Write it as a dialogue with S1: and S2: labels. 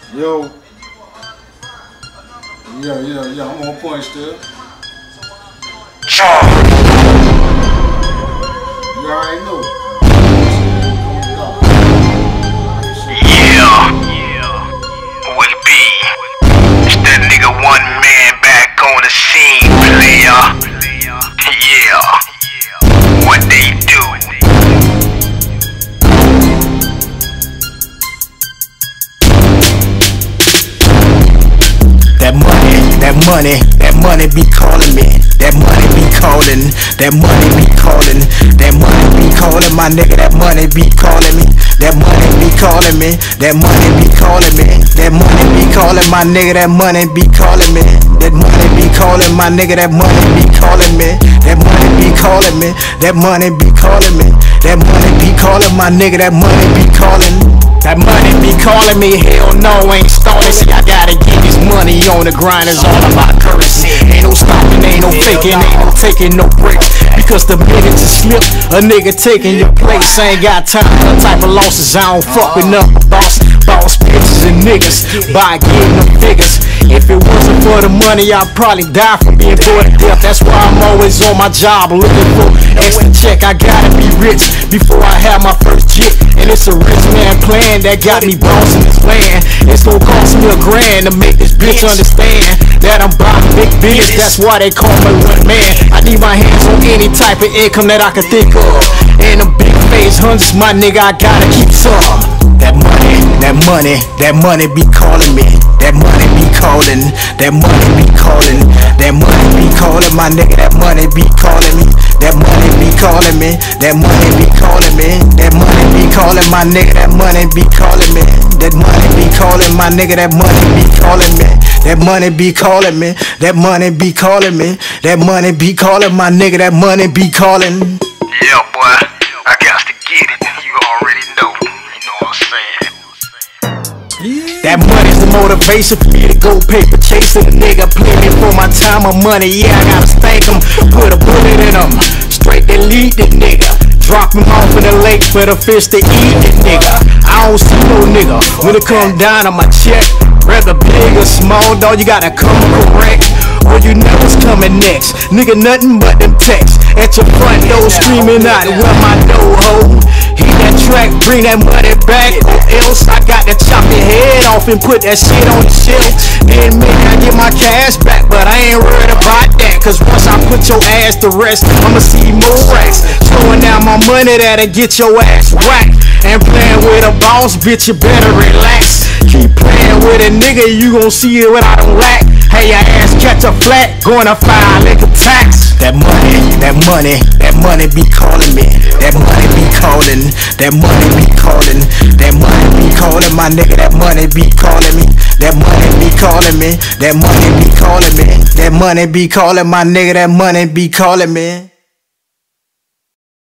S1: Yo. Yeah, I'm on point still. You already know.
S2: Yeah. Who it be? It's that nigga one man back on the scene, player. Yeah. What they do.
S3: That money be calling me. That money be calling. That money be calling. That money be calling my nigga. That money be calling me. That money be calling me. That money be calling me. That money be calling my nigga. That money be calling me. That money be calling my nigga. That money be calling me. That money be calling me. That money be calling me. That money be calling my nigga. That money be calling. That money be calling me, hell no, ain't stalling. See, I gotta get this money on the grind, it's all about currency. Ain't no stopping, ain't no faking, ain't no taking no breaks. Because the minute you slip, a nigga taking your place. Ain't got time for the type of losses, I don't fuck with nothing. Boss bitches and niggas, by getting them figures. If it wasn't for the money, I'd probably die from being bored to death. That's why I'm always on my job, looking for extra check. I gotta be rich before I have my first jit. And it's a rich man plan that got me bossing this land. It's gonna cost me $1,000 to make this bitch understand that I'm about big business. That's why they call me one man. I need my hands on any type of income that I can think of. And them big face hundreds, my nigga, I gotta keep some. That money be calling me. That money be calling. That money be calling. That money be calling my nigga. That money be calling me. That money be calling me. That money be calling me. That money be calling my nigga. That money be calling me. That money be calling my nigga. That money be calling me. That money be calling me. That money be calling me. That money be calling my nigga. That money be calling.
S2: Yeah, boy, I got to get it. You already know. You know what I'm saying?
S3: That money's the motivation for me to go paper chasing. A nigga play me for my time or money. Yeah, I gotta spank him. Put a bullet in him. Straight delete the nigga. Drop him off in the lake for the fish to eat the nigga. I don't see no nigga when it come down on my check. Whether big or small, dog, you gotta come correct. Or you know what's coming next. Nigga, nothing but them texts at your front door screaming out, where my dough ho? Hit that track, bring that money back, or else I got to chop your head off and put that shit on the shelf. Then maybe I get my cash back, but I ain't worried about that. Cause once I put your ass to rest, I'ma see more racks. Throwing down my money that'll get your ass whacked. And playing with a boss, bitch, you better relax. Keep playing with a nigga, you gon' see what I don't lack. Hey, your ass catch a flat, gonna file like a tax. That money be calling me. That money be calling. That money be calling. That money be calling my nigga. That money be calling me. That money be calling me. That money be calling me. That money be calling my nigga. That money be calling me.